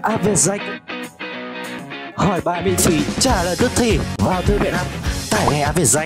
app Vietjet. Hỏi bài miễn phí, trả lời tức thì vào thư viện app, tải ngay app Vietjet.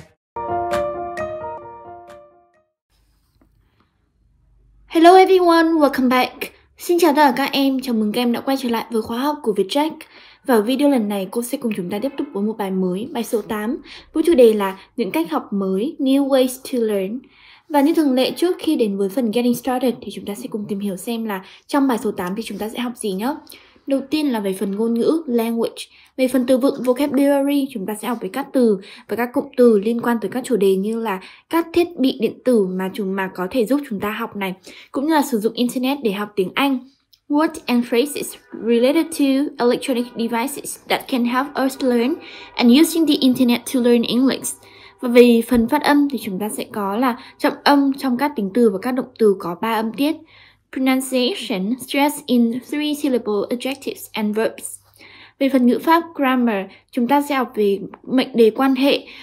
Hello everyone, welcome back. Xin chào tất cả các em, chào mừng các em đã quay trở lại với khóa học của Vietjet. Và ở video lần này cô sẽ cùng chúng ta tiếp tục với một bài mới, bài số 8, với chủ đề là những cách học mới, New Ways to Learn. Và như thường lệ, trước khi đến với phần Getting Started thì chúng ta sẽ cùng tìm hiểu xem là trong bài số 8 thì chúng ta sẽ học gì nhé. Đầu tiên là về phần ngôn ngữ, language. Về phần từ vựng, vocabulary, chúng ta sẽ học về các từ và các cụm từ liên quan tới các chủ đề như là các thiết bị điện tử mà có thể giúp chúng ta học này, cũng như là sử dụng Internet để học tiếng Anh. Words and phrases related to electronic devices that can help us learn and using the Internet to learn English. Và về phần phát âm thì chúng ta sẽ có là trọng âm trong các tính từ và các động từ có 3 âm tiết. Pronunciation, stress in 3-syllable adjectives and verbs. Về phần ngữ pháp, grammar, chúng ta sẽ học về mệnh đề quan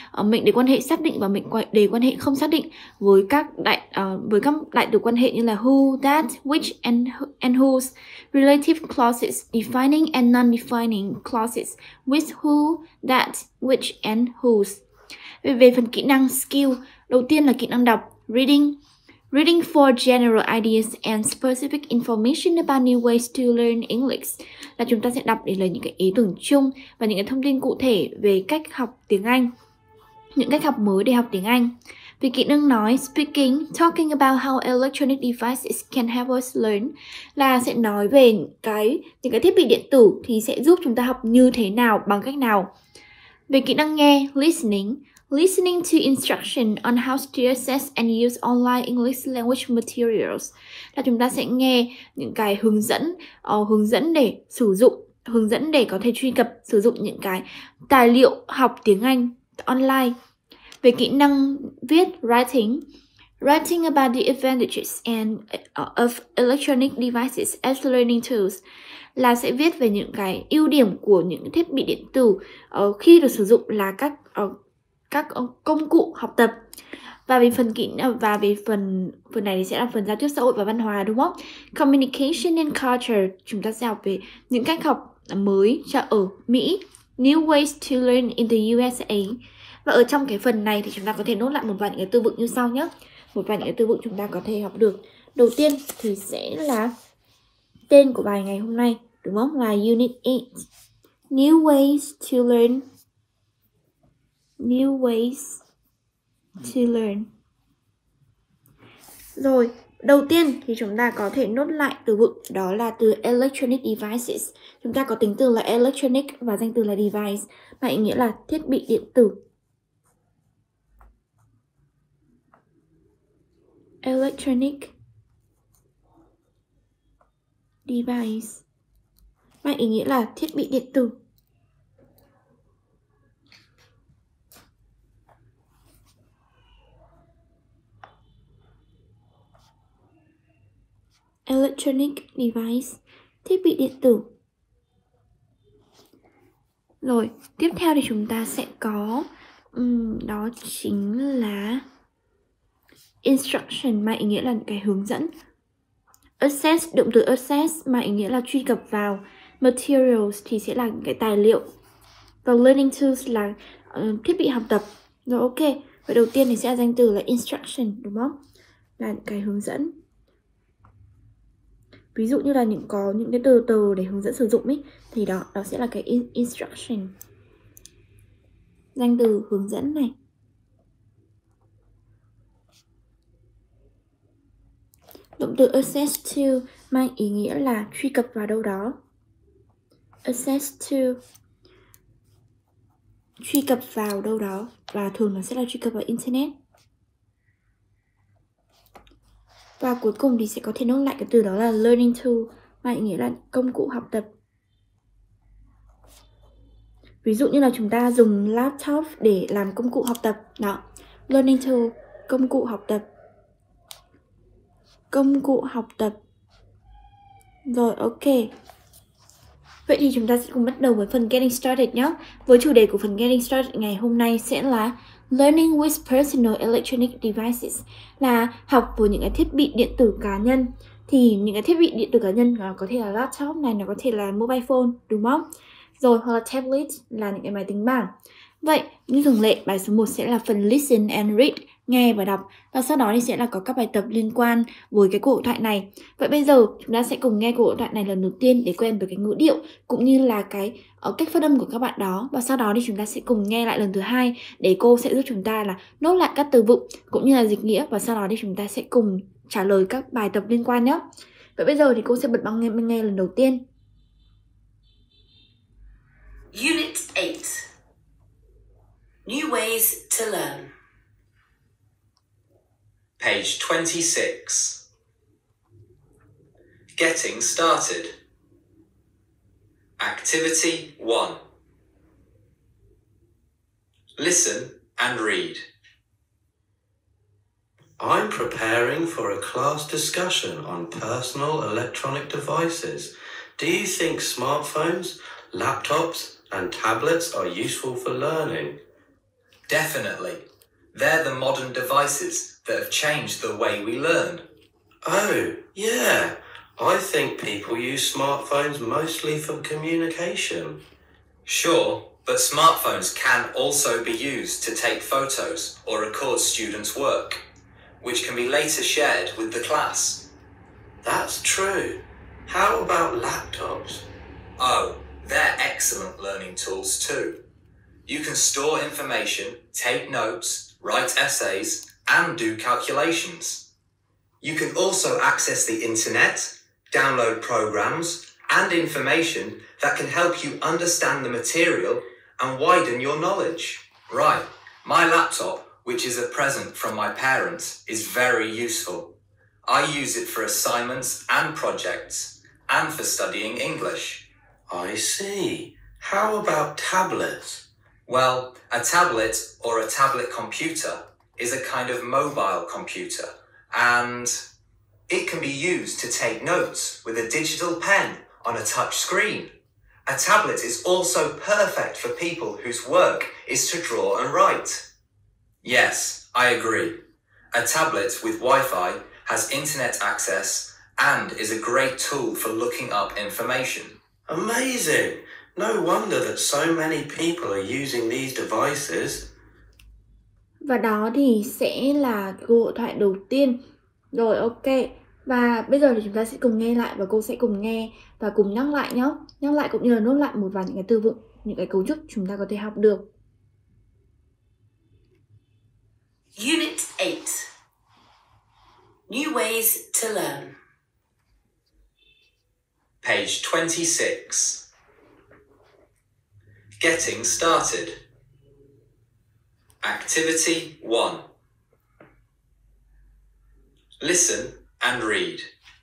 hệ xác định và mệnh đề quan hệ không xác định với các đại từ quan hệ như là who, that, which and whose. Relative clauses, defining and non-defining clauses with who, that, which and whose. Về phần kỹ năng, skill, đầu tiên là kỹ năng đọc, reading. Reading for general ideas and specific information about new ways to learn English, là chúng ta sẽ đọc để lấy những cái ý tưởng chung và những cái thông tin cụ thể về cách học tiếng Anh, những cách học mới để học tiếng Anh. Về kỹ năng nói, speaking, talking about how electronic devices can help us learn, là sẽ nói về những cái thiết bị điện tử thì sẽ giúp chúng ta học như thế nào, bằng cách nào. Về kỹ năng nghe, listening to instruction on how to access and use online English language materials, là chúng ta sẽ nghe những cái hướng dẫn để sử dụng, hướng dẫn để có thể truy cập sử dụng những cái tài liệu học tiếng Anh online. Về kỹ năng viết, writing about the advantages of electronic devices as learning tools, là sẽ viết về những cái ưu điểm của những thiết bị điện tử khi được sử dụng là các công cụ học tập. Và về phần này thì sẽ là phần giao tiếp xã hội và văn hóa, đúng không? Communication and culture, chúng ta sẽ học về những cách học mới cho ở Mỹ, new ways to learn in the USA. Và ở trong cái phần này thì chúng ta có thể nốt lại một vài những cái từ vựng như sau nhé. Một vài những cái từ vựng chúng ta có thể học được. Đầu tiên thì sẽ là tên của bài ngày hôm nay, đúng không? Là Unit 8, New ways to learn. New ways to learn. Rồi, đầu tiên thì chúng ta có thể nốt lại từ vựng, đó là từ electronic devices. Chúng ta có tính từ là electronic và danh từ là device, mà ý nghĩa là thiết bị điện tử. Electronic device, mà ý nghĩa là thiết bị điện tử. Electronic device, thiết bị điện tử. Rồi, tiếp theo thì chúng ta sẽ có đó chính là instruction, mà ý nghĩa là cái hướng dẫn. Access, động từ access mà ý nghĩa là truy cập vào. Materials thì sẽ là cái tài liệu. Và learning tools là thiết bị học tập. Rồi, ok. Vậy đầu tiên thì sẽ là danh từ là instruction, đúng không? Là cái hướng dẫn. Ví dụ như là có những cái từ để hướng dẫn sử dụng ấy, thì đó sẽ là cái instruction, danh từ hướng dẫn này. Động từ access to mang ý nghĩa là truy cập vào đâu đó. Access to, truy cập vào đâu đó, và thường nó sẽ là truy cập vào Internet. Và cuối cùng thì sẽ có thể nốt lại cái từ đó là learning tool, mà ý nghĩa là công cụ học tập. Ví dụ như là chúng ta dùng laptop để làm công cụ học tập. Đó, learning tool, công cụ học tập. Công cụ học tập. Rồi, ok. Vậy thì chúng ta sẽ cùng bắt đầu với phần Getting Started nhé. Với chủ đề của phần Getting Started ngày hôm nay sẽ là Learning with Personal Electronic Devices, là học với những cái thiết bị điện tử cá nhân. thì những cái thiết bị điện tử cá nhân nó có thể là laptop này, nó có thể là mobile phone, đúng không? Rồi hoặc là tablet là những cái máy tính bảng. Vậy như thường lệ, bài số 1 sẽ là phần listen and read, nghe và đọc, và sau đó thì sẽ là có các bài tập liên quan với cái cuộc hội thoại này. Vậy bây giờ chúng ta sẽ cùng nghe cuộc hội thoại này lần đầu tiên để quen với cái ngữ điệu cũng như là cái cách phát âm của các bạn đó, và sau đó thì chúng ta sẽ cùng nghe lại lần thứ hai để cô sẽ giúp chúng ta là nốt lại các từ vựng cũng như là dịch nghĩa, và sau đó thì chúng ta sẽ cùng trả lời các bài tập liên quan nhé. Vậy bây giờ thì cô sẽ bật băng nghe lần đầu tiên. Unit 8. New ways to learn. Page 26. Getting started. Activity 1. Listen and read. I'm preparing for a class discussion on personal electronic devices. Do you think smartphones, laptops, and tablets are useful for learning? Definitely. They're the modern devices that have changed the way we learn. Oh, yeah. I think people use smartphones mostly for communication. Sure, but smartphones can also be used to take photos or record students' work, which can be later shared with the class. That's true. How about laptops? Oh, they're excellent learning tools too. You can store information, take notes, write essays, and do calculations. You can also access the internet, download programs, and information that can help you understand the material and widen your knowledge. Right, my laptop, which is a present from my parents, is very useful. I use it for assignments and projects, and for studying English. I see. How about tablets? Well, a tablet or a tablet computer is a kind of mobile computer, and it can be used to take notes with a digital pen on a touch screen. A tablet is also perfect for people whose work is to draw and write. Yes, I agree. A tablet with Wi-Fi has internet access and is a great tool for looking up information. Amazing! No wonder that so many people are using these devices. Và đó thì sẽ là cuộc hội thoại đầu tiên. Rồi, ok. Và bây giờ thì chúng ta sẽ cùng nghe lại và cô sẽ cùng nghe và cùng nhắc lại nhé. Nhắc lại cũng như là nốt lại một vài những cái từ vựng, những cái cấu trúc chúng ta có thể học được. Unit 8. New ways to learn. Page 26. Getting started. Activity 1. Listen and read.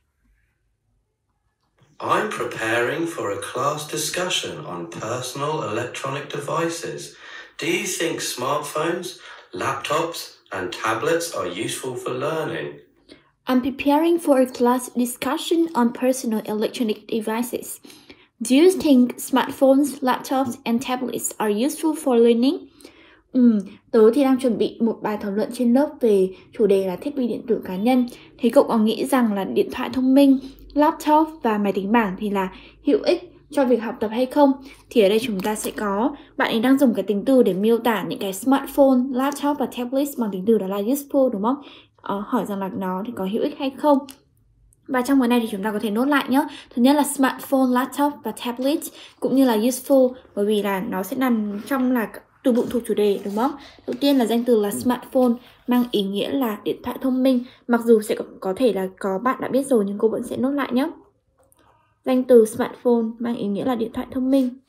I'm preparing for a class discussion on personal electronic devices. Do you think smartphones, laptops, and tablets are useful for learning? I'm preparing for a class discussion on personal electronic devices. Do you think smartphones, laptops, and tablets are useful for learning? Tớ thì đang chuẩn bị một bài thảo luận trên lớp về chủ đề là thiết bị điện tử cá nhân. Thì cậu có nghĩ rằng là điện thoại thông minh, laptop và máy tính bảng thì là hữu ích cho việc học tập hay không? Thì ở đây chúng ta sẽ có, bạn ấy đang dùng cái tính từ để miêu tả những cái smartphone, laptop và tablet bằng tính từ đó là useful, đúng không? Hỏi rằng là nó thì có hữu ích hay không? Và trong cái này thì chúng ta có thể nốt lại nhé. Thứ nhất là smartphone, laptop và tablet cũng như là useful, bởi vì là nó sẽ nằm trong là từ vựng thuộc chủ đề, đúng không? Đầu tiên là danh từ là smartphone mang ý nghĩa là điện thoại thông minh. Mặc dù sẽ có thể là có bạn đã biết rồi nhưng cô vẫn sẽ nốt lại nhé. Danh từ smartphone mang ý nghĩa là điện thoại thông minh.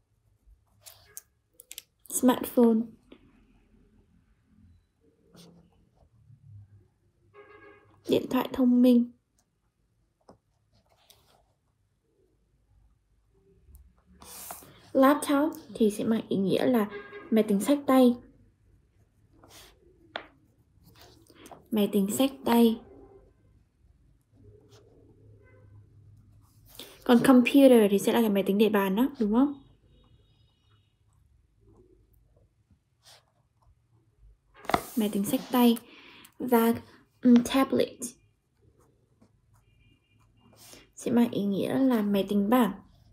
Smartphone. Điện thoại thông minh. Laptop thì sẽ mang ý nghĩa là máy tính xách tay. Máy tính xách tay. Còn computer thì sẽ là cái máy tính để bàn đó, đúng không? Máy tính xách tay. Và tablet. sẽ mang ý nghĩa là máy tính bảng.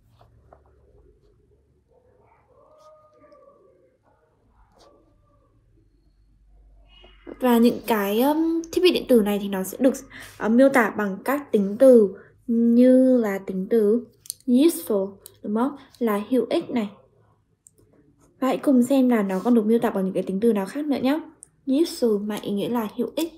Và những cái thiết bị điện tử này thì nó sẽ được miêu tả bằng các tính từ như là tính từ useful, đúng không? Là hữu ích này. Và hãy cùng xem là nó còn được miêu tả bằng những cái tính từ nào khác nữa nhé. Useful mang ý nghĩa là hữu ích.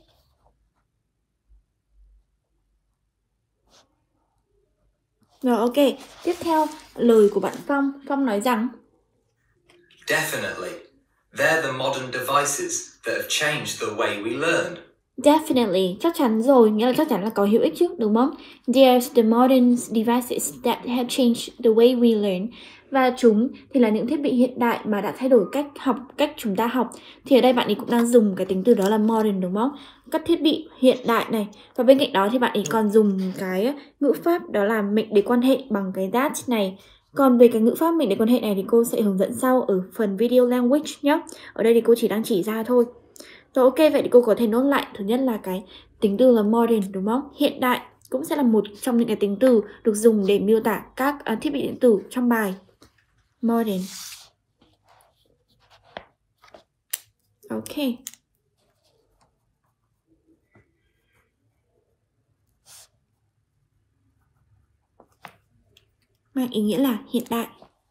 Rồi, ok. Tiếp theo, lời của bạn Phong. Phong nói rằng Definitely. They're the modern devices that have changed the way we learn. Definitely, chắc chắn rồi, nghĩa là chắc chắn là có hữu ích chứ, đúng không? There's the modern devices that have changed the way we learn. Và chúng thì là những thiết bị hiện đại mà đã thay đổi cách chúng ta học. Thì ở đây bạn ấy cũng đang dùng cái tính từ đó là modern, đúng không? Các thiết bị hiện đại này. Và bên cạnh đó thì bạn ấy còn dùng cái ngữ pháp đó là mệnh đề quan hệ bằng cái that này. Còn về cái ngữ pháp mệnh đề quan hệ này thì cô sẽ hướng dẫn sau ở phần video language nhé. Ở đây thì cô chỉ đang chỉ ra thôi. Rồi, ok, vậy thì cô có thể nốt lại. Thứ nhất là cái tính từ là modern, đúng không? Hiện đại cũng sẽ là một trong những cái tính từ được dùng để miêu tả các thiết bị điện tử trong bài. Modern. Ok. Mang ý nghĩa là hiện đại.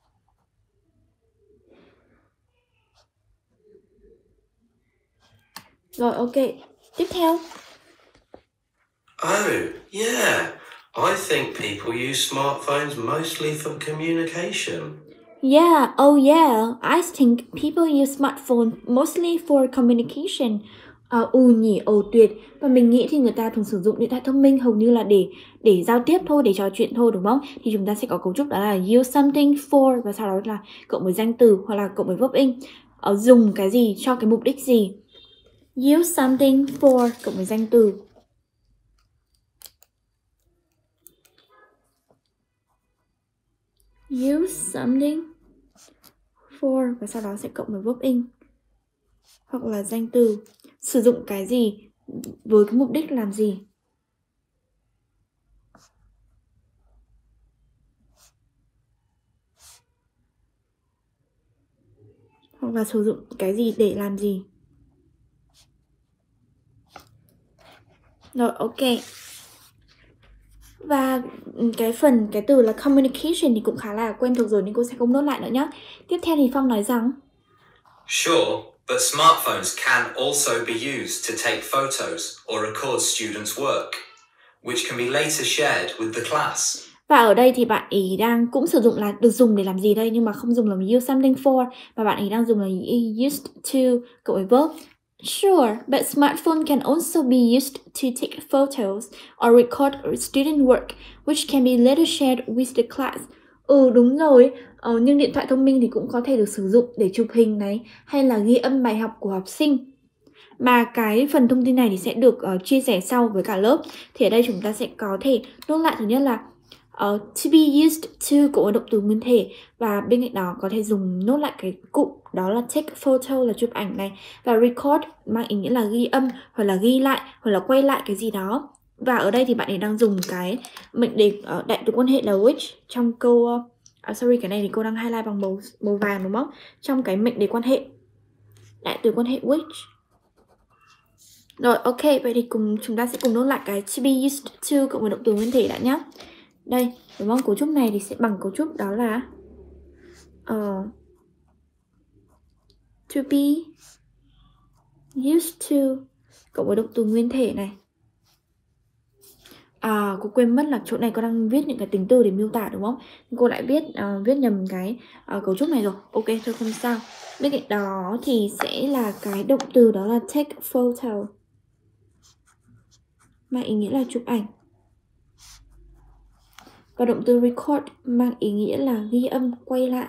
Rồi, ok. Tiếp theo. Oh, yeah. I think people use smartphones mostly for communication. Yeah, oh yeah. I think people use smartphone mostly for communication. Tuyệt. Và mình nghĩ thì người ta thường sử dụng điện thoại thông minh hầu như là để giao tiếp thôi, để trò chuyện thôi, đúng không? Thì chúng ta sẽ có cấu trúc đó là use something for và sau đó là cộng với danh từ hoặc là cộng với verb in. Dùng cái gì cho cái mục đích gì. Use something for cộng với danh từ. Use something for và sau đó sẽ cộng với verb in hoặc là danh từ. Sử dụng cái gì với cái mục đích làm gì. Hoặc là sử dụng cái gì để làm gì. Rồi, ok. Và cái từ là communication thì cũng khá là quen thuộc rồi nên cô sẽ không nốt lại nữa nhé. Tiếp theo thì Phong nói rằng Sure, but smartphones can also be used to take photos or record students' work, which can be later shared with the class. Và ở đây thì bạn ấy đang cũng sử dụng là được dùng để làm gì đây, nhưng mà không dùng là use something for, và bạn ấy đang dùng là used to cộng với verb. Sure, but smartphone can also be used to take photos or record student work, which can be later shared with the class. Đúng rồi, nhưng điện thoại thông minh thì cũng có thể được sử dụng để chụp hình này, hay là ghi âm bài học của học sinh. Mà cái phần thông tin này thì sẽ được chia sẻ sau với cả lớp. Thì ở đây chúng ta sẽ có thể nốt lại thứ nhất là to be used to cộng với động từ nguyên thể. Và bên cạnh đó có thể dùng nốt lại cái cụm đó là take photo là chụp ảnh này. Và record mang ý nghĩa là ghi âm hoặc là ghi lại hoặc là quay lại cái gì đó. Và ở đây thì bạn ấy đang dùng cái mệnh đề đại từ quan hệ là which trong câu cái này thì cô đang highlight bằng màu vàng, đúng không? Trong cái mệnh đề quan hệ đại từ quan hệ which. Rồi, ok, vậy thì chúng ta sẽ cùng nốt lại cái to be used to cộng với động từ nguyên thể đã nhé. Đây, đúng không? Cấu trúc này thì sẽ bằng cấu trúc đó là to be used to cộng với động từ nguyên thể này. Cô quên mất là chỗ này cô đang viết những cái tính từ để miêu tả, đúng không? Cô lại viết nhầm cái cấu trúc này rồi. Ok, thôi không sao. Bên cạnh đó thì sẽ là cái động từ đó là take photo, mang ý nghĩa là chụp ảnh. Và động từ record mang ý nghĩa là ghi âm, quay lại.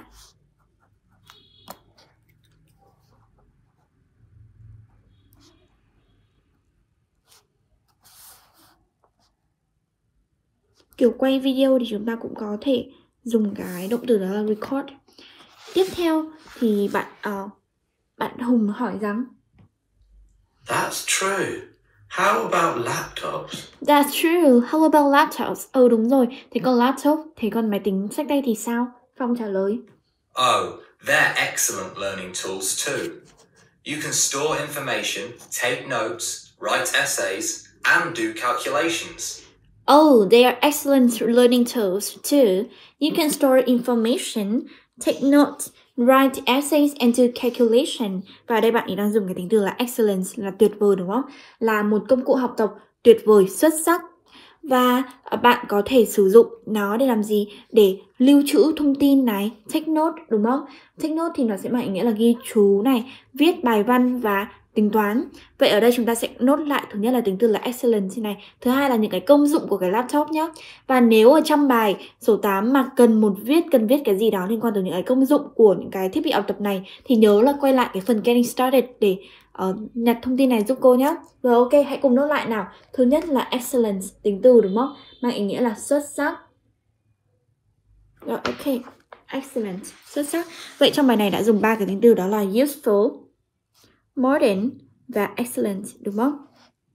Kiểu quay video thì chúng ta cũng có thể dùng cái động từ đó là record. Tiếp theo thì bạn Hùng hỏi rằng That's true. How about laptops? That's true. How about laptops? Đúng rồi. Thế còn laptop, thế còn máy tính xách tay thì sao? Phong trả lời. Oh, they're excellent learning tools too. You can store information, take notes, write essays, and do calculations. Oh, they are excellent learning tools too. You can store information, take notes, write essays and do calculation. Và ở đây bạn ấy đang dùng cái tính từ là excellent, là tuyệt vời đúng không? Là một công cụ học tập tuyệt vời, xuất sắc. Và bạn có thể sử dụng nó để làm gì? Để lưu trữ thông tin này, take note đúng không? Take note thì nó sẽ mang ý nghĩa là ghi chú này, viết bài văn và tính toán. Vậy ở đây chúng ta sẽ nốt lại, thứ nhất là tính từ là excellent này, thứ hai là những cái công dụng của cái laptop nhé. Và nếu ở trong bài số 8 mà cần viết cái gì đó liên quan tới những cái công dụng của những cái thiết bị học tập này thì nhớ là quay lại cái phần getting started để nhặt thông tin này giúp cô nhé. Rồi ok, hãy cùng nốt lại nào. Thứ nhất là excellent, tính từ đúng không? Mang ý nghĩa là xuất sắc. Rồi ok, excellent, xuất sắc. Vậy trong bài này đã dùng 3 cái tính từ đó là useful, modern và excellent đúng không?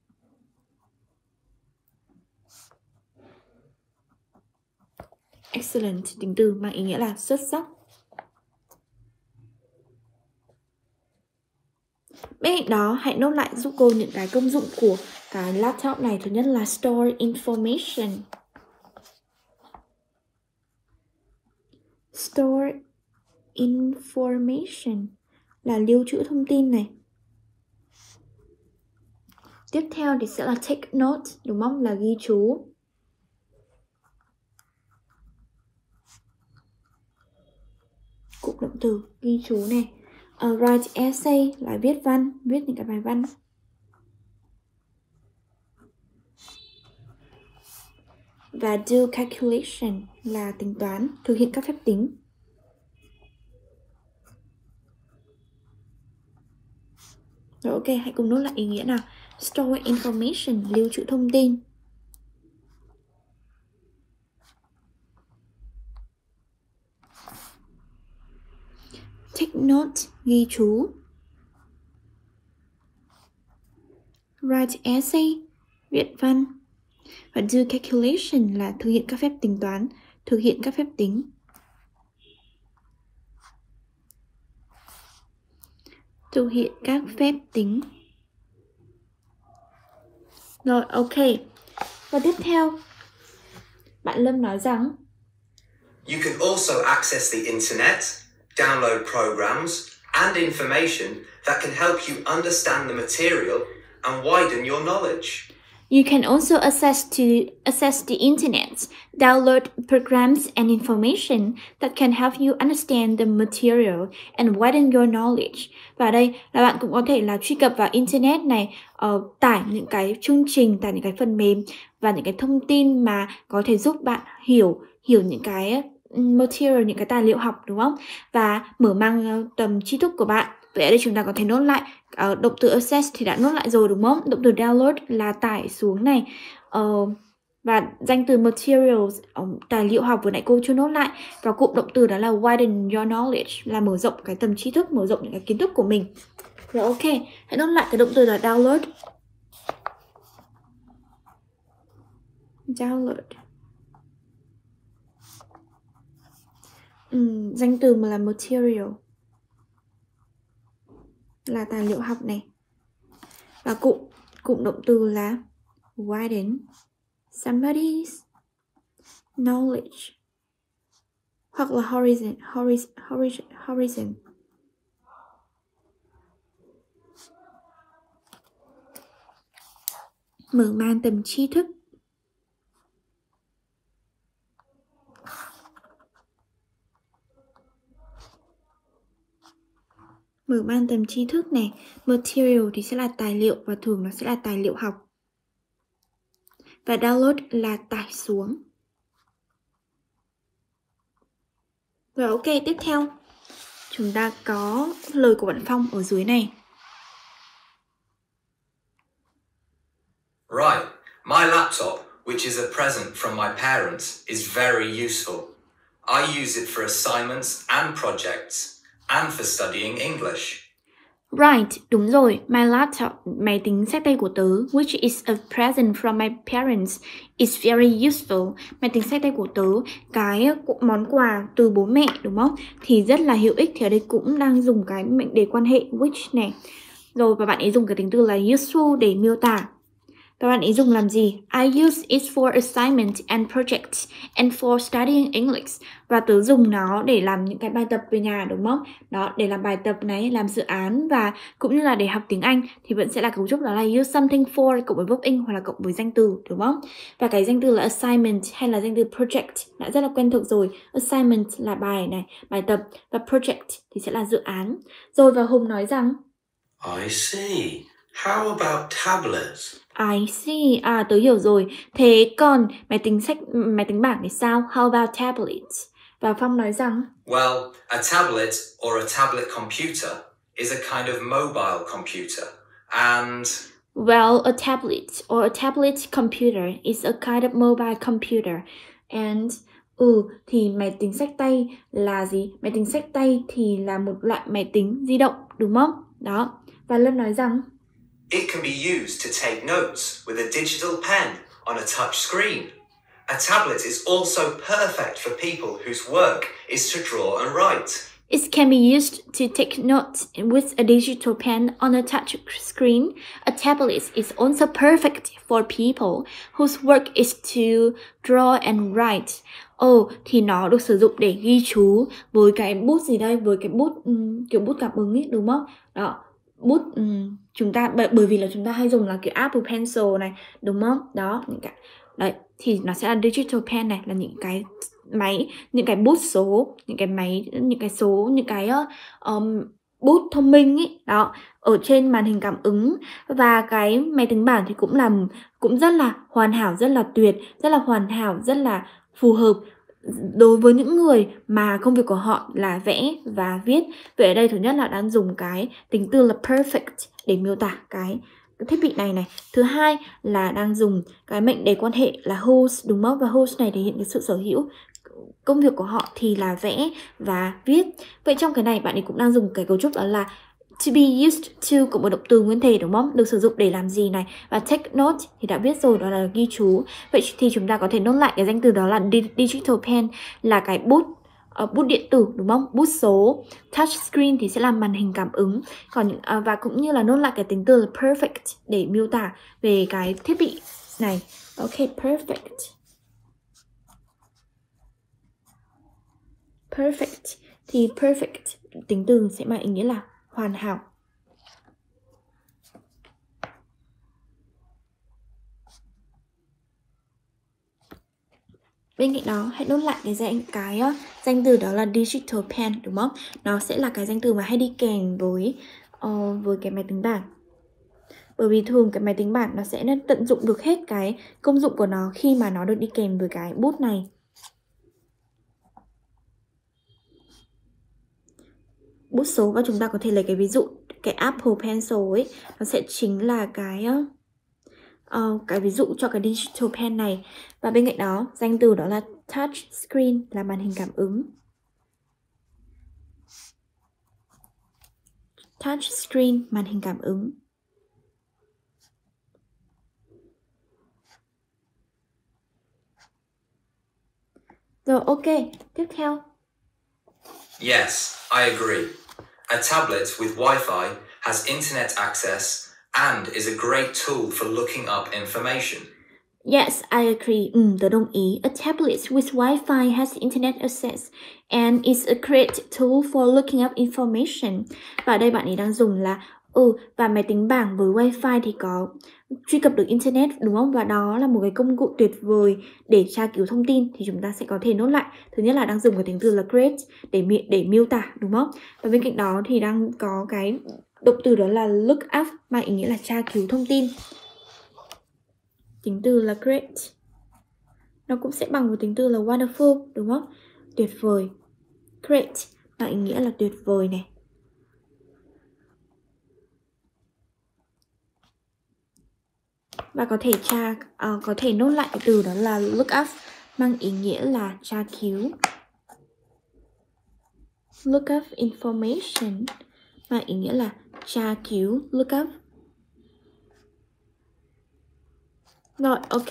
Excellent, tính từ mang ý nghĩa là xuất sắc. Bên cạnh đó, hãy nốt lại giúp cô những cái công dụng của cái laptop này. Thứ nhất là store information. Store information là lưu trữ thông tin này. Tiếp theo thì sẽ là take note, đúng không? Là ghi chú. Cụm động từ ghi chú này. Write essay là viết văn, viết những cái bài văn. Và do calculation là tính toán, thực hiện các phép tính. Rồi ok, hãy cùng nốt lại ý nghĩa nào. Store information, lưu trữ thông tin. Take note, ghi chú. Write essay, viết văn. Và do calculation là thực hiện các phép tính toán, thực hiện các phép tính. Thực hiện các phép tính. Rồi, ok. Và tiếp theo, bạn Lâm nói rằng You can also access the internet, download programs and information that can help you understand the material and widen your knowledge. You can also access the internet, download programs and information that can help you understand the material and widen your knowledge. Và đây là bạn cũng có thể là truy cập vào internet này, tải những cái chương trình, tải những cái phần mềm và những cái thông tin mà có thể giúp bạn hiểu những cái material, những cái tài liệu học đúng không? Và mở mang tầm tri thức của bạn. Vậy ở đây chúng ta có thể nốt lại. Động từ access thì đã nốt lại rồi đúng không? Động từ download là tải xuống này. Và danh từ materials, tài liệu học vừa nãy cô chưa nốt lại. Và cụm động từ đó là widen your knowledge, là mở rộng cái tầm tri thức, mở rộng những cái kiến thức của mình. Rồi ok, hãy nốt lại cái động từ là download. Download. Danh từ mà là material là tài liệu học này. Và cụm động từ là widen somebody's knowledge hoặc là horizon. Mở mang tầm tri thức. Mở mang tầm tri thức này. Material thì sẽ là tài liệu và thường nó sẽ là tài liệu học. Và download là tải xuống. Rồi ok, tiếp theo chúng ta có lời của bạn Phong ở dưới này. Right, my laptop, which is a present from my parents, is very useful. I use it for assignments and projects, and for studying English. Right, đúng rồi, my laptop, máy tính xách tay của tớ, which is a present from my parents, is very useful. Máy tính xách tay của tớ, cái món quà từ bố mẹ, đúng không? Thì rất là hữu ích, thì ở đây cũng đang dùng cái mệnh đề quan hệ which này. Rồi, và bạn ấy dùng cái tính từ là useful để miêu tả. Và bạn ấy dùng làm gì? I use it for assignment and projects and for studying English. Và tớ dùng nó để làm những cái bài tập về nhà, đúng không? Đó, để làm bài tập này, làm dự án và cũng như là để học tiếng Anh thì vẫn sẽ là cấu trúc đó là use something for cộng với verb in hoặc là cộng với danh từ, đúng không? Và cái danh từ là assignment hay là danh từ project đã rất là quen thuộc rồi. Assignment là bài này, bài tập, và project thì sẽ là dự án. Rồi, và Hùng nói rằng I see. How about tablets? I see, tớ hiểu rồi. Thế còn máy tính bảng thì sao? How about tablets? Và Phong nói rằng Well, a tablet or a tablet computer is a kind of mobile computer, and well, a tablet or a tablet computer is a kind of mobile computer, and thì máy tính xách tay là gì? Máy tính xách tay thì là một loại máy tính di động, đúng không? Đó. Và Lâm nói rằng it can be used to take notes with a digital pen on a touch screen. A tablet is also perfect for people whose work is to draw and write. It can be used to take notes with a digital pen on a touch screen. A tablet is also perfect for people whose work is to draw and write. Thì nó được sử dụng để ghi chú với cái bút gì đây? Với cái bút kiểu bút cảm ứng ấy, đúng không? Đó, bút chúng ta bởi vì là chúng ta hay dùng là kiểu Apple Pencil này, đúng không? Đó, những cái đấy thì nó sẽ là digital pen này, là những cái máy, những cái bút số, những cái máy, những cái số, những cái bút thông minh ấy, đó, ở trên màn hình cảm ứng. Và cái máy tính bảng thì cũng rất là hoàn hảo, rất là tuyệt, rất là hoàn hảo, rất là phù hợp đối với những người mà công việc của họ là vẽ và viết. Vậy ở đây thứ nhất là đang dùng cái tính từ là perfect để miêu tả cái thiết bị này này. Thứ hai là đang dùng cái mệnh đề quan hệ là whose, đúng không? Và whose này thể hiện cái sự sở hữu. Công việc của họ thì là vẽ và viết. Vậy trong cái này bạn ấy cũng đang dùng cái cấu trúc đó là to be used to cộng với động từ nguyên thể, đúng không? Được sử dụng để làm gì này? Và take note thì đã biết rồi, đó là ghi chú. Vậy thì chúng ta có thể nốt lại cái danh từ đó là digital pen là cái bút điện tử, đúng không? Bút số. Touch screen thì sẽ là màn hình cảm ứng. Còn và cũng như là nốt lại cái tính từ là perfect để miêu tả về cái thiết bị này. Ok, perfect. Perfect thì perfect tính từ sẽ mang ý nghĩa là hoàn hảo. Bên cạnh đó hãy nốt lại cái danh từ đó là digital pen, đúng không? Nó sẽ là cái danh từ mà hay đi kèm với cái máy tính bảng. Bởi vì thường cái máy tính bảng nó sẽ tận dụng được hết cái công dụng của nó khi mà nó được đi kèm với cái bút này. Bút số, và chúng ta có thể lấy cái ví dụ cái Apple Pencil ấy, nó sẽ chính là cái ví dụ cho cái digital pen này. Và bên cạnh đó danh từ đó là touch screen là màn hình cảm ứng. Touch screen, màn hình cảm ứng. Rồi, ok, tiếp theo. yes, I agree. A tablet with Wi-Fi has internet access and is a great tool for looking up information. Yes, I agree. Tớ đồng ý. A tablet with Wi-Fi has internet access and is a great tool for looking up information. Và ở đây bạn ấy đang dùng là và máy tính bảng với Wi-Fi thì có truy cập được internet, đúng không? Và đó là một cái công cụ tuyệt vời để tra cứu thông tin. Thì chúng ta sẽ có thể nốt lại. Thứ nhất là đang dùng cái tính từ là great để miêu tả, đúng không? Và bên cạnh đó thì đang có cái động từ đó là look up mang ý nghĩa là tra cứu thông tin. Tính từ là great nó cũng sẽ bằng với tính từ là wonderful, đúng không? Tuyệt vời. Great mang ý nghĩa là tuyệt vời này. Và có thể nốt lại cái từ đó là look up mang ý nghĩa là tra cứu. Look up information và ý nghĩa là tra cứu, look up. Rồi, ok.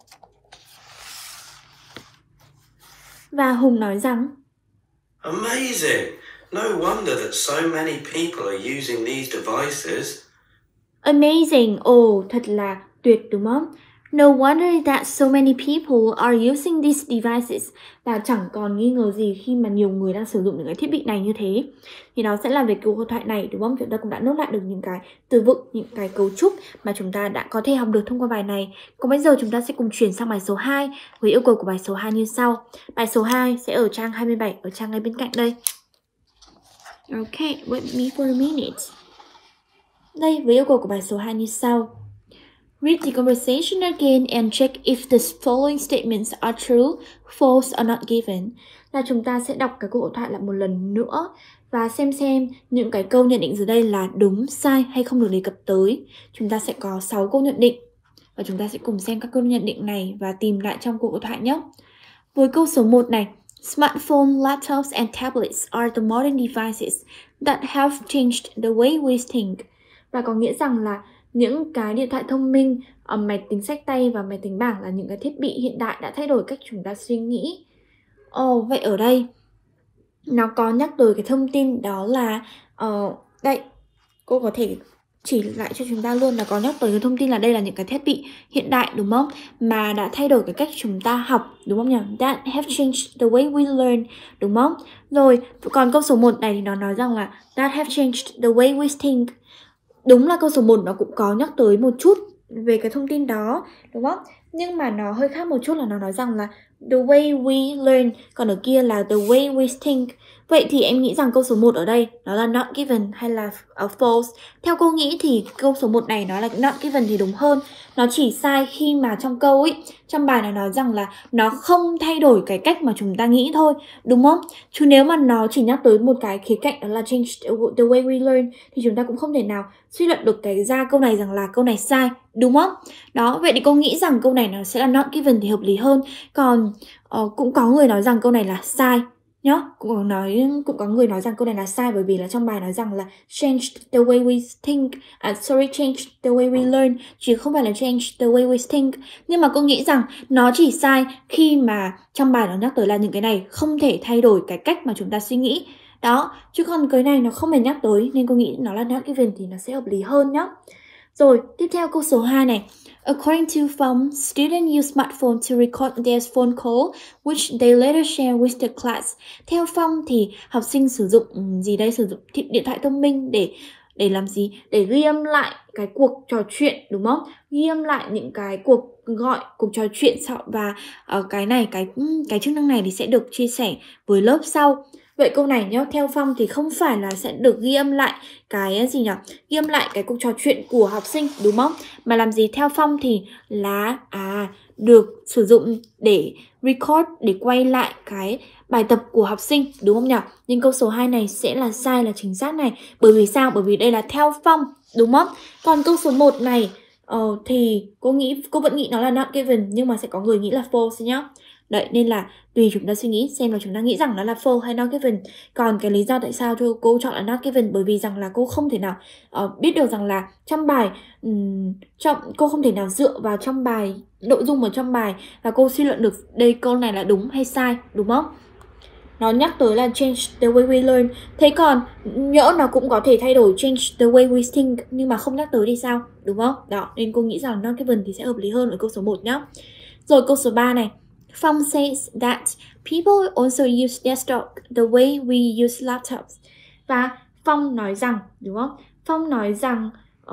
Và Hùng nói rằng Amazing! No wonder that so many people are using these devices. amazing, ồ, thật là tuyệt đúng không? No wonder that so many people are using these devices. Và chẳng còn nghi ngờ gì khi mà nhiều người đang sử dụng những cái thiết bị này như thế. Thì đó sẽ là về cuộc hội thoại này đúng không? Chúng ta cũng đã nốt lại được những cái từ vựng, những cái cấu trúc mà chúng ta đã có thể học được thông qua bài này. Còn bây giờ chúng ta sẽ cùng chuyển sang bài số 2 với yêu cầu của bài số 2 như sau. Bài số 2 sẽ ở trang 27, ở trang ngay bên cạnh đây. Ok, wait me for a minute. Đây, với yêu cầu của bài số 2 như sau. Read the conversation again and check if the following statements are true, false or not given. Là chúng ta sẽ đọc cái cuộc hội thoại lại một lần nữa và xem những cái câu nhận định dưới đây là đúng, sai hay không được đề cập tới. Chúng ta sẽ có 6 câu nhận định và chúng ta sẽ cùng xem các câu nhận định này và tìm lại trong cuộc hội thoại nhé. Với câu số 1 này, smartphone, laptops and tablets are the modern devices that have changed the way we think. Và có nghĩa rằng là những cái điện thoại thông minh, máy tính xách tay và máy tính bảng là những cái thiết bị hiện đại đã thay đổi cách chúng ta suy nghĩ. Vậy ở đây nó có nhắc tới cái thông tin đó là đây, cô có thể chỉ lại cho chúng ta luôn là có nhắc tới cái thông tin là đây là những cái thiết bị hiện đại đúng không? Mà đã thay đổi cái cách chúng ta học đúng không nhỉ? That have changed the way we learn đúng không? Rồi, còn câu số 1 này thì nó nói rằng là that have changed the way we think. Đúng là câu số 1 nó cũng có nhắc tới một chút về cái thông tin đó đúng không? Nhưng mà nó hơi khác một chút là nó nói rằng là the way we learn, còn ở kia là the way we think. Vậy thì em nghĩ rằng câu số 1 ở đây nó là not given hay là false? Theo cô nghĩ thì câu số 1 này nó là not given thì đúng hơn. Nó chỉ sai khi mà trong câu ấy, trong bài này nói rằng là nó không thay đổi cái cách mà chúng ta nghĩ thôi, đúng không? Chứ nếu mà nó chỉ nhắc tới một cái khía cạnh đó là change the way we learn thì chúng ta cũng không thể nào suy luận được cái ra câu này rằng là câu này sai, đúng không? Đó, vậy thì cô nghĩ rằng câu này nó sẽ là not given thì hợp lý hơn. Còn cũng có người nói rằng câu này là sai nhá, cũng có người nói rằng câu này là sai bởi vì là trong bài nói rằng là change the way we think, change the way we learn, chứ không phải là change the way we think. Nhưng mà cô nghĩ rằng nó chỉ sai khi mà trong bài nó nhắc tới là những cái này không thể thay đổi cái cách mà chúng ta suy nghĩ. Đó, chứ còn cái này nó không hề nhắc tới nên cô nghĩ nó là not given thì nó sẽ hợp lý hơn nhá. Rồi, tiếp theo câu số 2 này. According to Phong, students use smartphone to record their phone call, which they later share with the class. Theo Phong thì học sinh sử dụng sử dụng điện thoại thông minh để làm gì? Để ghi âm lại cái cuộc trò chuyện đúng không? Ghi âm lại những cái cuộc gọi, cuộc trò chuyện và cái chức năng này thì sẽ được chia sẻ với lớp sau. Vậy câu này nhá, theo Phong thì không phải là sẽ được ghi âm lại cái gì nhỉ? Ghi âm lại cái cuộc trò chuyện của học sinh đúng không? Mà làm gì? Theo Phong thì là được sử dụng để record, để quay lại cái bài tập của học sinh đúng không nhỉ? Nhưng câu số 2 này sẽ là sai, là chính xác này. Bởi vì sao? Bởi vì đây là theo Phong đúng không? Còn câu số 1 này thì cô vẫn nghĩ nó là not given, nhưng mà sẽ có người nghĩ là false nhá. Đấy, nên là tùy chúng ta suy nghĩ xem là chúng ta nghĩ rằng nó là false hay not given. Còn cái lý do tại sao cô chọn là not given bởi vì rằng là cô không thể nào biết được rằng là trong bài cô không thể nào dựa vào trong bài, nội dung ở trong bài và cô suy luận được đây câu này là đúng hay sai, đúng không? Nó nhắc tới là change the way we learn. Thế còn nhỡ nó cũng có thể thay đổi change the way we think, nhưng mà không nhắc tới thì sao, đúng không? Đó, nên cô nghĩ rằng not given thì sẽ hợp lý hơn ở câu số 1 nhá. Rồi câu số 3 này. Phong says that people also use desktop the way we use laptops. Và Phong nói rằng, đúng không? Phong nói rằng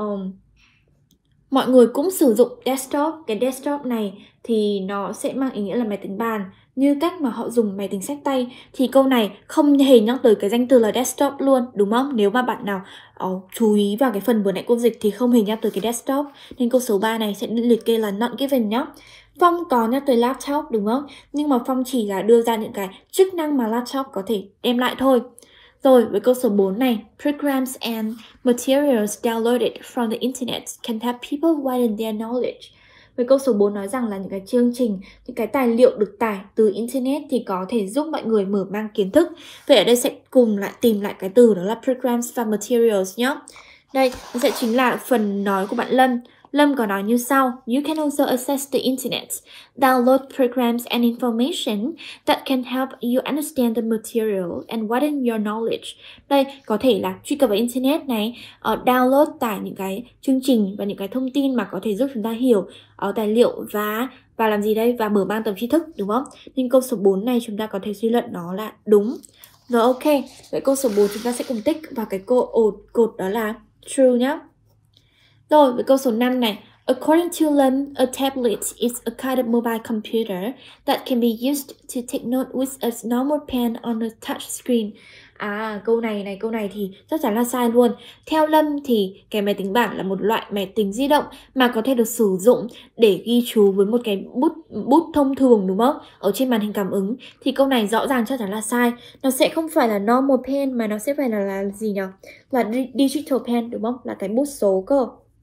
mọi người cũng sử dụng desktop. Cái desktop này thì nó sẽ mang ý nghĩa là máy tính bàn, như cách mà họ dùng máy tính xách tay. Thì câu này không hề nhắc tới cái danh từ là desktop luôn, đúng không? Nếu mà bạn nào chú ý vào cái phần vừa nãy cô dịch thì không hề nhắc tới cái desktop. Nên câu số 3 này sẽ liệt kê là not given nhá. Phong có nhắc tới laptop đúng không? Nhưng mà Phong chỉ là đưa ra những cái chức năng mà laptop có thể đem lại thôi. Rồi với câu số 4 này, programs and materials downloaded from the internet can help people widen their knowledge. Với câu số 4 nói rằng là những cái chương trình, những cái tài liệu được tải từ Internet thì có thể giúp mọi người mở mang kiến thức. Vậy ở đây sẽ cùng lại tìm lại cái từ đó là programs và materials nhé. Đây, nó sẽ chính là phần nói của bạn Lâm. Lâm có nói như sau: You can also access the internet, download programs and information that can help you understand the material and widen your knowledge. Đây, có thể là truy cập vào internet này, download tải những cái chương trình và những cái thông tin mà có thể giúp chúng ta hiểu tài liệu và làm gì đây? Và mở mang tầm tri thức, đúng không? Nên câu số 4 này chúng ta có thể suy luận nó là đúng. Rồi, ok. Vậy câu số 4 chúng ta sẽ cùng tích vào cái cột đó là true nhá. Rồi, với câu số 5 này. According to Lâm, a tablet is a kind of mobile computer that can be used to take note with a normal pen on a touch screen. Câu này thì chắc chắn là sai luôn. Theo Lâm thì cái máy tính bảng là một loại máy tính di động mà có thể được sử dụng để ghi chú với một cái bút thông thường, đúng không? Ở trên màn hình cảm ứng. Thì câu này rõ ràng chắc chắn là sai. Nó sẽ không phải là normal pen mà nó sẽ phải là gì nhỉ? Là digital pen, đúng không? Là cái bút số cơ.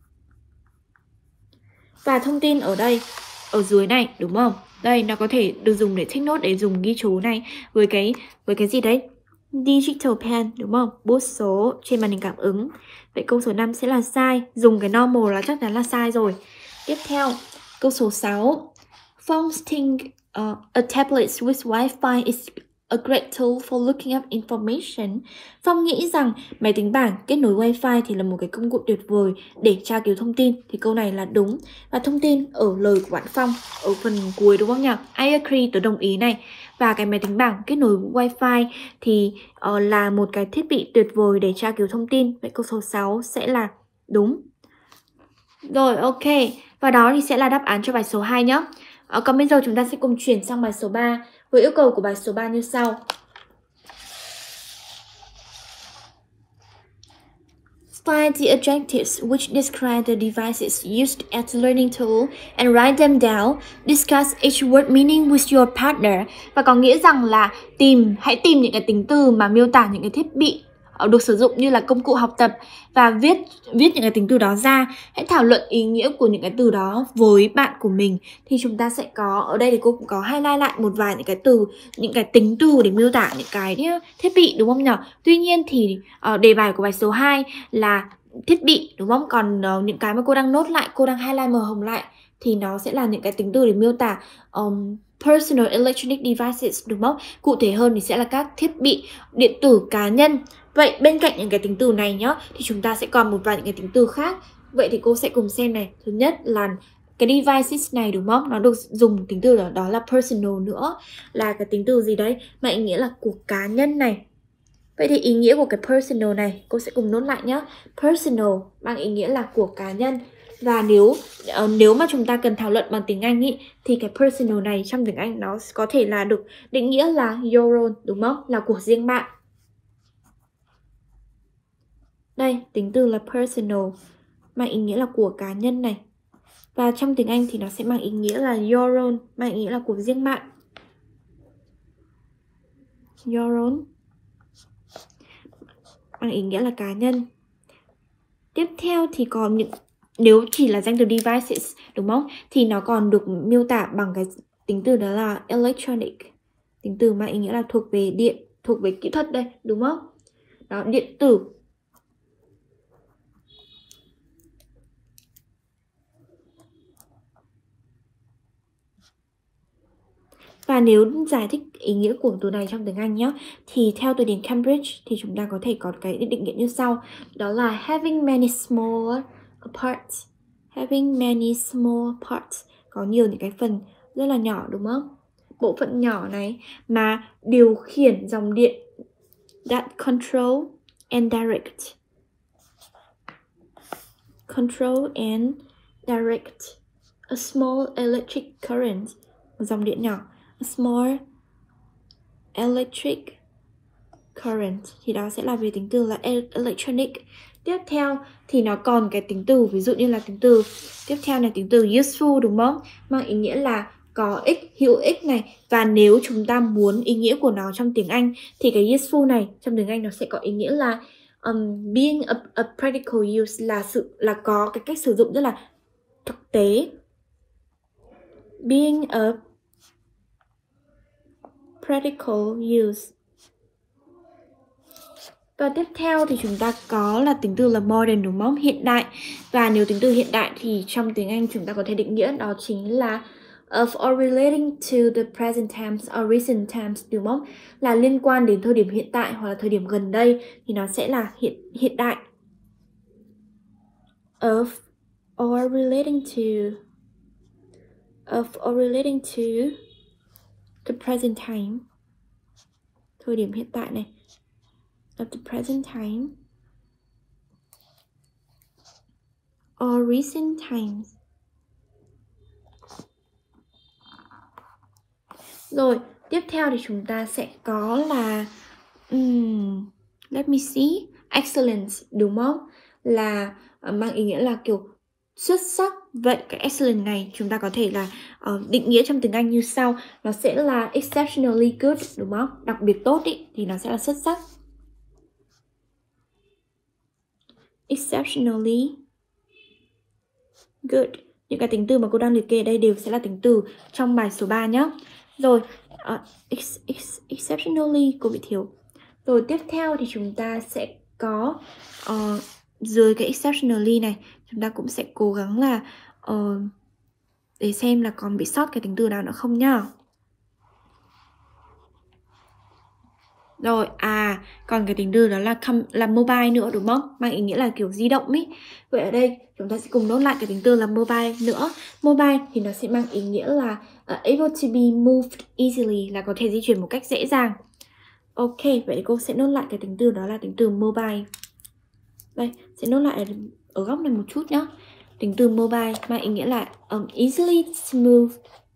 Và thông tin ở đây, ở dưới này, đúng không? Đây, nó có thể được dùng để take note, để dùng ghi chú này với cái gì đấy? Digital pen, đúng không? Bút số trên màn hình cảm ứng. Vậy câu số 5 sẽ là sai. Dùng cái normal là chắc chắn là sai rồi. Tiếp theo, câu số 6. Phones think a tablet with Wi-Fi is a great tool for looking up information. Phong nghĩ rằng máy tính bảng kết nối Wi-Fi thì là một cái công cụ tuyệt vời để tra cứu thông tin. Thì câu này là đúng. Và thông tin ở lời của bạn Phong ở phần cuối, đúng không nhỉ? I agree, tớ đồng ý này. Và cái máy tính bảng kết nối Wi-Fi thì là một cái thiết bị tuyệt vời để tra cứu thông tin. Vậy câu số 6 sẽ là đúng. Rồi, ok. Và đó thì sẽ là đáp án cho bài số 2 nhé. Còn bây giờ chúng ta sẽ cùng chuyển sang bài số 3 với yêu cầu của bài số 3 như sau. Find the adjectives which describe the devices used as a learning tool and write them down. Discuss each word meaning with your partner. Và có nghĩa rằng là hãy tìm những cái tính từ mà miêu tả những cái thiết bị được sử dụng như là công cụ học tập và viết những cái tính từ đó ra. Hãy thảo luận ý nghĩa của những cái từ đó với bạn của mình. Thì chúng ta sẽ có, ở đây thì cô cũng có highlight lại một vài những cái tính từ để miêu tả những cái thiết bị, đúng không nhỉ? Tuy nhiên thì đề bài của bài số 2 là thiết bị, đúng không? Còn những cái mà cô đang nốt lại, cô đang highlight màu hồng lại thì nó sẽ là những cái tính từ để miêu tả personal electronic devices, đúng không? Cụ thể hơn thì sẽ là các thiết bị điện tử cá nhân. Vậy bên cạnh những cái tính từ này nhá, thì chúng ta sẽ còn một vài những cái tính từ khác. Vậy thì cô sẽ cùng xem này. Thứ nhất là cái devices này, đúng không? Nó được dùng tính từ đó là personal nữa. Là cái tính từ gì đấy? Mà ý nghĩa là của cá nhân này. Vậy thì ý nghĩa của cái personal này cô sẽ cùng nốt lại nhá. Personal mang ý nghĩa là của cá nhân. Và nếu mà chúng ta cần thảo luận bằng tiếng Anh ý, thì cái personal này trong tiếng Anh nó có thể là được định nghĩa là your own, đúng không? Là của riêng bạn. Đây, tính từ là personal mang ý nghĩa là của cá nhân này. Và trong tiếng Anh thì nó sẽ mang ý nghĩa là your own, mang ý nghĩa là của riêng bạn. Your own mang ý nghĩa là cá nhân. Tiếp theo thì còn nếu chỉ là danh từ devices, đúng không? Thì nó còn được miêu tả bằng cái tính từ đó là electronic. Tính từ mang ý nghĩa là thuộc về điện, thuộc về kỹ thuật đây, đúng không? Đó, điện tử. Và nếu giải thích ý nghĩa của từ này trong tiếng Anh nhé, thì theo từ điển Cambridge thì chúng ta có thể có cái định nghĩa như sau. Đó là having many small parts. Having many small parts. Có nhiều những cái phần rất là nhỏ, đúng không? Bộ phận nhỏ này mà điều khiển dòng điện. That control and direct. Control and direct a small electric current. Một dòng điện nhỏ. A small electric current. Thì đó sẽ là về tính từ là electronic. Tiếp theo thì nó còn cái tính từ, ví dụ như là tính từ tiếp theo là tính từ useful, đúng không? Mang ý nghĩa là có ích, hữu ích này. Và nếu chúng ta muốn ý nghĩa của nó trong tiếng Anh thì cái useful này trong tiếng Anh nó sẽ có ý nghĩa là being a practical use, là có cái cách sử dụng rất là thực tế. being of practical use. Và tiếp theo thì chúng ta có là tính từ là modern, đúng không? Hiện đại. Và nếu tính từ hiện đại thì trong tiếng Anh chúng ta có thể định nghĩa đó chính là of or relating to the present times or recent times, đúng không? Là liên quan đến thời điểm hiện tại hoặc là thời điểm gần đây thì nó sẽ là hiện đại. Of or relating to the present time, thời điểm hiện tại này, of the present time or recent times. Rồi, tiếp theo thì chúng ta sẽ có là let me see, excellent, đúng không? Là mang ý nghĩa là kiểu xuất sắc. Vậy cái excellent này chúng ta có thể là định nghĩa trong tiếng Anh như sau. Nó sẽ là exceptionally good, đúng không? Đặc biệt tốt ý, thì nó sẽ là xuất sắc. Exceptionally good. Những cái tính từ mà cô đang liệt kê ở đây đều sẽ là tính từ trong bài số 3 nhé. Rồi, exceptionally cô bị thiếu. Rồi tiếp theo thì chúng ta sẽ có dưới cái exceptionally này, chúng ta cũng sẽ cố gắng là để xem là còn bị sót cái tính từ nào nữa không nhá. Rồi, còn cái tính từ đó là mobile nữa, đúng không? Mang ý nghĩa là kiểu di động ý. Vậy ở đây chúng ta sẽ cùng nốt lại cái tính từ là mobile nữa. Mobile thì nó sẽ mang ý nghĩa là able to be moved easily, là có thể di chuyển một cách dễ dàng. Ok, vậy cô sẽ nốt lại cái tính từ đó là tính từ mobile. Đây, sẽ nốt lại ở góc này một chút nhá. Tính từ mobile mang ý nghĩa là easily smooth.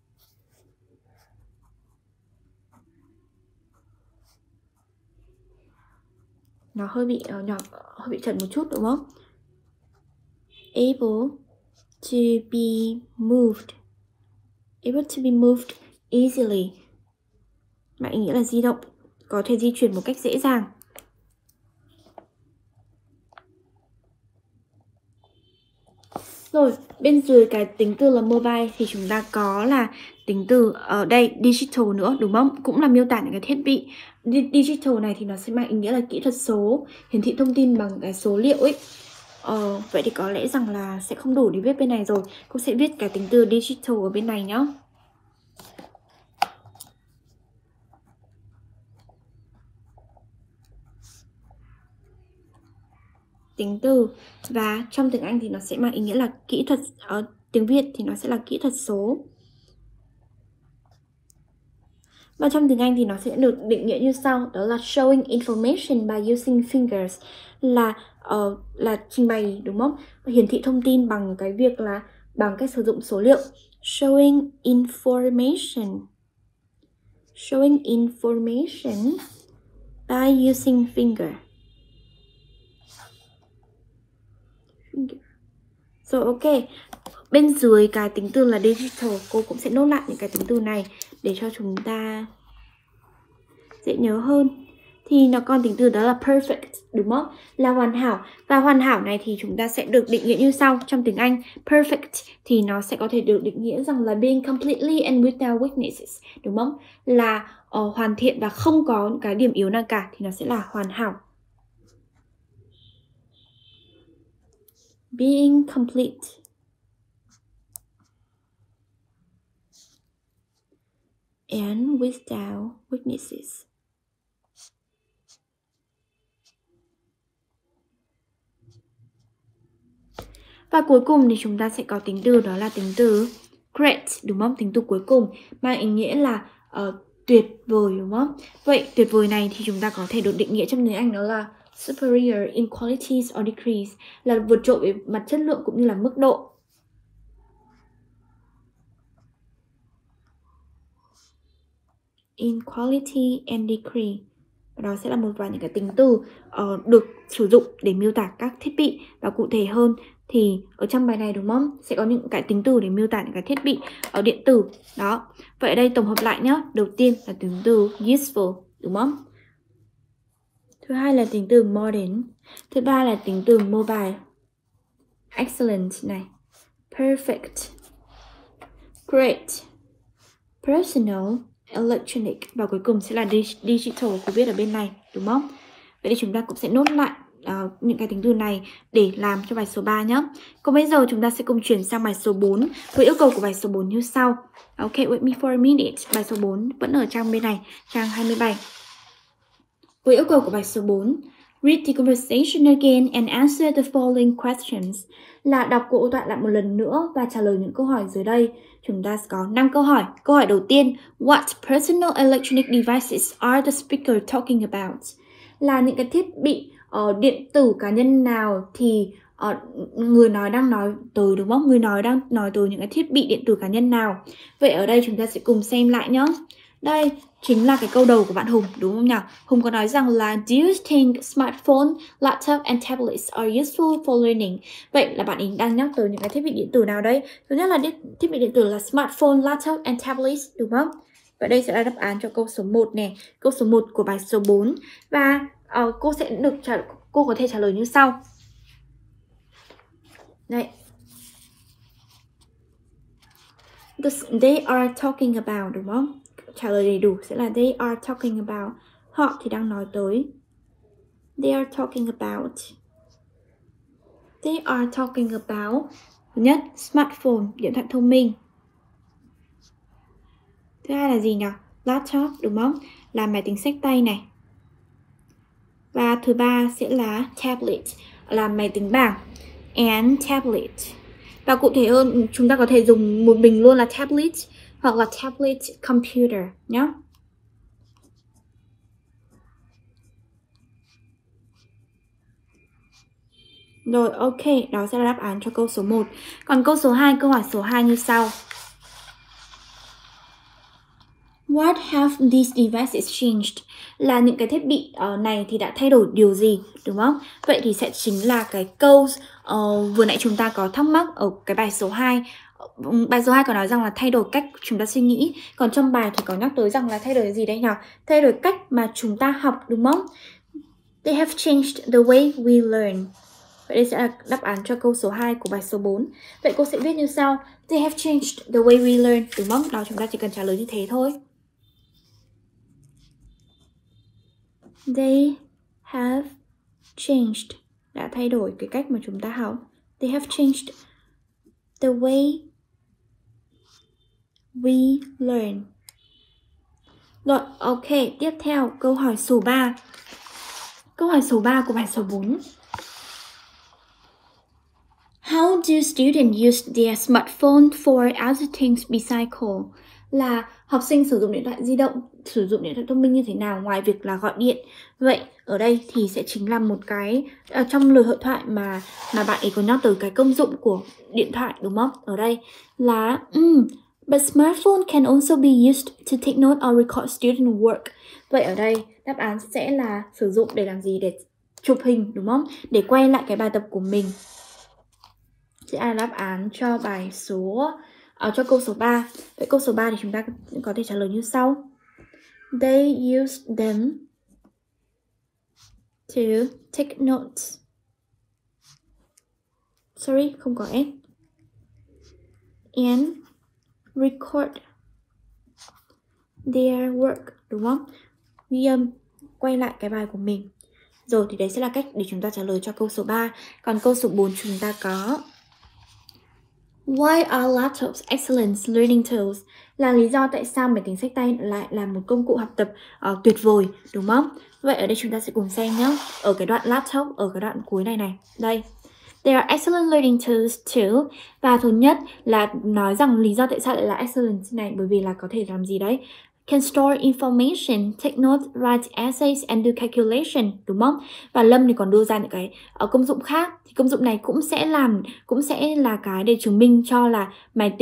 Nó hơi bị chật một chút, đúng không? Able to be moved. Able to be moved easily. Mang ý nghĩa là di động, có thể di chuyển một cách dễ dàng. Rồi, bên dưới cái tính từ là mobile thì chúng ta có là tính từ ở đây digital nữa, đúng không? Cũng là miêu tả những cái thiết bị. Digital này thì nó sẽ mang ý nghĩa là kỹ thuật số, hiển thị thông tin bằng cái số liệu ấy. Vậy thì có lẽ rằng là sẽ không đủ để viết bên này rồi. Cô sẽ viết cái tính từ digital ở bên này nhá. Tính từ, và trong tiếng Anh thì nó sẽ mang ý nghĩa là kỹ thuật, tiếng Việt thì nó sẽ là kỹ thuật số. Và trong tiếng Anh thì nó sẽ được định nghĩa như sau, đó là showing information by using fingers, là trình bày, đúng không? Hiển thị thông tin bằng cái việc là bằng cách sử dụng số liệu. Showing information by using finger. Rồi, ok. Bên dưới cái tính từ là digital, cô cũng sẽ nốt lại những cái tính từ này để cho chúng ta dễ nhớ hơn. Thì nó còn tính từ đó là perfect, đúng không? Là hoàn hảo. Và hoàn hảo này thì chúng ta sẽ được định nghĩa như sau. Trong tiếng Anh, perfect thì nó sẽ có thể được định nghĩa rằng là being completely and without weaknesses, đúng không? Là hoàn thiện và không có những cái điểm yếu nào cả, thì nó sẽ là hoàn hảo. Being complete and without weaknesses. Và cuối cùng thì chúng ta sẽ có tính từ đó là tính từ great, đúng không? Tính từ cuối cùng mang ý nghĩa là tuyệt vời, đúng không? Vậy tuyệt vời này thì chúng ta có thể được định nghĩa trong tiếng Anh đó là superior in qualities or degrees, là vượt trội về mặt chất lượng cũng như là mức độ. In quality and degree. Đó sẽ là một vài những cái tính từ được sử dụng để miêu tả các thiết bị. Và cụ thể hơn thì ở trong bài này, đúng không? Sẽ có những cái tính từ để miêu tả những cái thiết bị ở điện tử. Đó. Vậy ở đây tổng hợp lại nhá. Đầu tiên là tính từ useful, đúng không? Thứ hai là tính từ modern. Thứ ba là tính từ mobile. Excellent này. Perfect. Great. personal electronic và cuối cùng sẽ là digital cô viết ở bên này, đúng không? Vậy thì chúng ta cũng sẽ nốt lại những cái tính từ này để làm cho bài số 3 nhé. Còn bây giờ chúng ta sẽ cùng chuyển sang bài số 4 với yêu cầu của bài số 4 như sau. Ok, wait me for a minute. Bài số 4 vẫn ở trang bên này, trang 27. Với yêu cầu của bài số 4, read the conversation again and answer the following questions. Là đọc cuộc đối thoại lại một lần nữa và trả lời những câu hỏi dưới đây. Chúng ta có 5 câu hỏi. Câu hỏi đầu tiên, what personal electronic devices are the speaker talking about? Là những cái thiết bị điện tử cá nhân nào thì người nói đang nói tới, đúng không? Người nói đang nói tới những cái thiết bị điện tử cá nhân nào. Vậy ở đây chúng ta sẽ cùng xem lại nhé. Đây chính là cái câu đầu của bạn Hùng, đúng không nhỉ? Hùng có nói rằng là do you think smartphone, laptop and tablets are useful for learning? Vậy là bạn ấy đang nhắc tới những cái thiết bị điện tử nào đây? Thứ nhất là thiết bị điện tử là smartphone, laptop and tablets, đúng không? Vậy đây sẽ là đáp án cho câu số 1 nè, câu số 1 của bài số 4. Và cô có thể trả lời như sau. Đây. They are talking about, đúng không? Trả lời đầy đủ sẽ là they are talking about. Họ thì đang nói tới. They are talking about. They are talking about. Thứ nhất, smartphone, điện thoại thông minh. Thứ hai là gì nhỉ? Laptop, đúng không? Là máy tính xách tay này. Và thứ ba sẽ là tablet, là máy tính bảng. And tablet. Và cụ thể hơn, chúng ta có thể dùng một bình luôn là tablet hoặc là tablet computer nhé. Rồi, ok, đó sẽ là đáp án cho câu số 1. Còn câu số 2, câu hỏi số 2 như sau. What have these devices changed? Là những cái thiết bị này thì đã thay đổi điều gì, đúng không? Vậy thì sẽ chính là cái câu vừa nãy chúng ta có thắc mắc ở cái bài số 2. Bài số 2 có nói rằng là thay đổi cách chúng ta suy nghĩ. Còn trong bài thì có nhắc tới rằng là thay đổi gì đấy nhỉ? Thay đổi cách mà chúng ta học, đúng không? They have changed the way we learn. Vậy đây sẽ là đáp án cho câu số 2 của bài số 4. Vậy cô sẽ viết như sau. They have changed the way we learn, đúng không? Đó, chúng ta chỉ cần trả lời như thế thôi. They have changed, đã thay đổi cái cách mà chúng ta học. They have changed the way we learn. Rồi, ok, tiếp theo câu hỏi số 3. Câu hỏi số 3 của bài số 4. How do students use their smartphone for other things besides call? Là học sinh sử dụng điện thoại di động, sử dụng điện thoại thông minh như thế nào ngoài việc là gọi điện. Vậy ở đây thì sẽ chính là một cái trong lời hội thoại mà bạn ấy có nhắc tới cái công dụng của điện thoại, đúng không? Ở đây là but smartphone can also be used to take note or record student work. Vậy ở đây đáp án sẽ là sử dụng để làm gì? Để chụp hình, đúng không? Để quay lại cái bài tập của mình. Sẽ là đáp án cho bài số cho câu số 3. Vậy câu số 3 thì chúng ta có thể trả lời như sau. They use them to take notes. Sorry, không có S. And record their work, đúng không? Ghi âm, quay lại cái bài của mình. Rồi thì đấy sẽ là cách để chúng ta trả lời cho câu số 3. Còn câu số 4 chúng ta có Why are laptops excellent learning tools? Là lý do tại sao máy tính xách tay lại là một công cụ học tập tuyệt vời, đúng không? Vậy ở đây chúng ta sẽ cùng xem nhé. Ở cái đoạn laptop, ở cái đoạn cuối này này. Đây. They are excellent learning tools too. Và thứ nhất là nói rằng lý do tại sao lại là excellent này, bởi vì là có thể làm gì đấy? Can store information, take notes, write essays and do calculation, đúng không? Và Lâm thì còn đưa ra những cái công dụng khác. Thì công dụng này cũng sẽ là cái để chứng minh cho là máy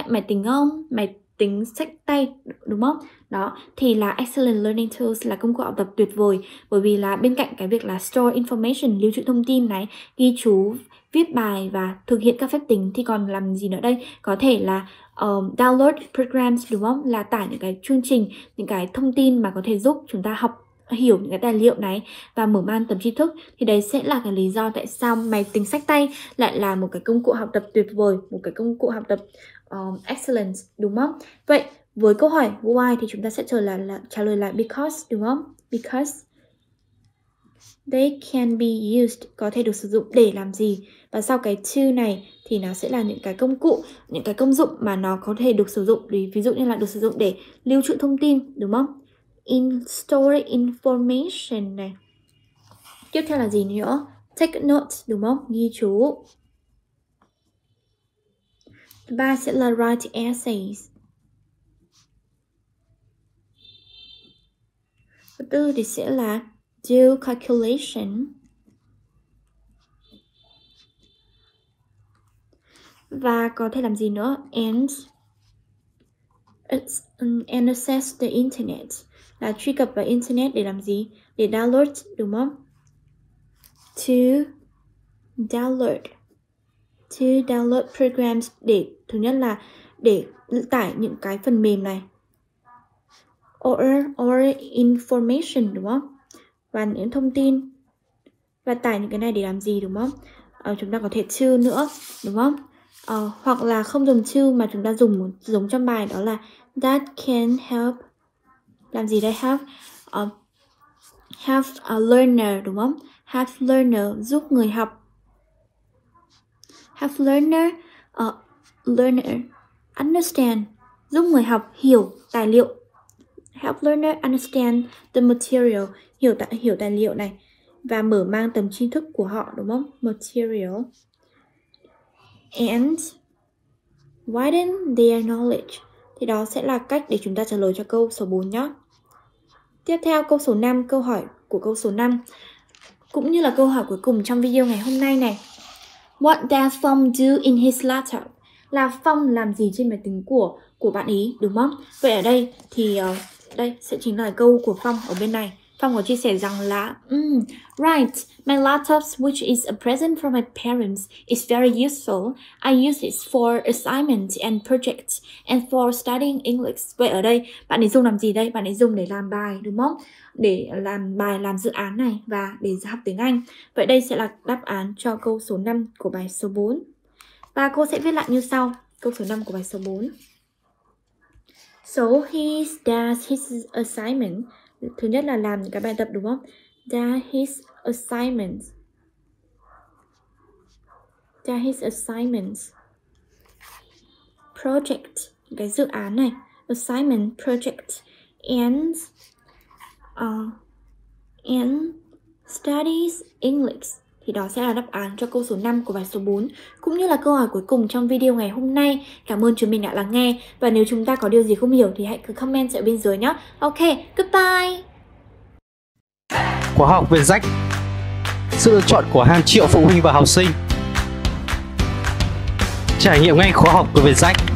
tính xách tay, đúng không? Đó, thì là excellent learning tools là công cụ học tập tuyệt vời, bởi vì là bên cạnh cái việc là store information, lưu trữ thông tin này, ghi chú, viết bài và thực hiện các phép tính thì còn làm gì nữa đây? Có thể là download programs, đúng không? Là tải những cái chương trình, những cái thông tin mà có thể giúp chúng ta hiểu những cái tài liệu này và mở mang tầm tri thức. Thì đấy sẽ là cái lý do tại sao máy tính xách tay lại là một cái công cụ học tập tuyệt vời, một cái công cụ học tập excellent, đúng không? Vậy với câu hỏi why thì chúng ta sẽ trả lời là because, đúng không? Because they can be used, có thể được sử dụng để làm gì. Và sau cái to này thì nó sẽ là những cái công cụ, những cái công dụng mà nó có thể được sử dụng. Ví dụ như là được sử dụng để lưu trữ thông tin, đúng không? In store information này. Tiếp theo là gì nữa? Take notes, đúng không? Ghi chú. Thứ ba sẽ là write essays. Thứ tư thì sẽ là do calculation. Và có thể làm gì nữa? And access the internet, là truy cập vào internet để làm gì? Để download, đúng không? To download programs, để thứ nhất là để tải những cái phần mềm này. Or information, đúng không? Và những thông tin. Và tải những cái này để làm gì, đúng không? Chúng ta có thể to nữa, đúng không? Hoặc là không dùng to mà chúng ta dùng trong bài, đó là that can help. Làm gì đây? Help a learner, đúng không? Help learner, giúp người học. Help learner understand, giúp người học hiểu tài liệu. Help learner understand the material, hiểu tài liệu này. Và mở mang tầm tri thức của họ, đúng không? Material. And widen their knowledge. Thì đó sẽ là cách để chúng ta trả lời cho câu số 4 nhé. Tiếp theo câu số 5, câu hỏi của câu số 5 cũng như là câu hỏi cuối cùng trong video ngày hôm nay này. What does Phong do in his laptop? Là Phong làm gì trên máy tính của bạn ý, đúng không? Vậy ở đây thì đây sẽ chính là câu của Phong ở bên này. Phong có chia sẻ rằng là right, my laptop, which is a present from my parents, is very useful. I use it for assignments and projects and for studying English. Vậy ở đây bạn ấy dùng làm gì đây? Bạn ấy dùng để làm bài, đúng không? Để làm bài, làm dự án này và để học tiếng Anh. Vậy đây sẽ là đáp án cho câu số 5 của bài số 4. Và cô sẽ viết lại như sau. Câu số 5 của bài số 4. So he does his assignment. Thứ nhất là làm những cái bài tập, đúng không? Does his assignments. Project, cái dự án này. Assignment, project. And studies English. Thì đó sẽ là đáp án cho câu số 5 của bài số 4, cũng như là câu hỏi cuối cùng trong video ngày hôm nay. Cảm ơn chúng mình đã lắng nghe. Và nếu chúng ta có điều gì không hiểu thì hãy cứ comment ở bên dưới nhé. Ok, goodbye. Khóa học Việt Rách, sự lựa chọn của hàng triệu phụ huynh và học sinh. Trải nghiệm ngay khóa học của Việt Rách.